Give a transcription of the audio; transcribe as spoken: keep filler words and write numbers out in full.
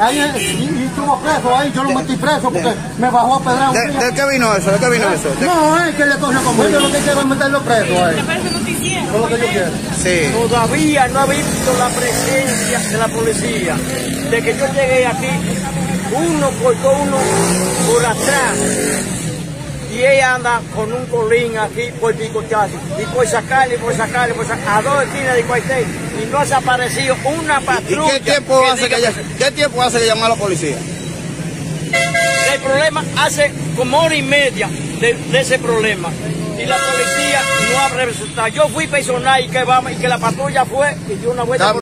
ahí y, y estuvo preso ahí, yo lo metí preso porque me bajó a pedrar. ¿De, ¿De qué vino eso? ¿De qué vino eso? ¿De... No, es que le cogió como yo lo que quiero es meterlo preso ahí. No es lo que yo quiero. Sí. Todavía no ha visto la presencia de la policía. De que yo llegué aquí, uno cortó uno por atrás. Y ella anda con un colín aquí por picotazo. Y por sacarle, por sacarle, por sacarle, a dos esquinas de cuartel. Y no ha desaparecido una patrulla. ¿Y qué tiempo, que hace que ella, ¿Qué tiempo hace que llamó a la policía? El problema hace como hora y media de, de ese problema. Y la policía no ha resultado. Yo fui personal y que, vamos, y que la patrulla fue y dio una vuelta.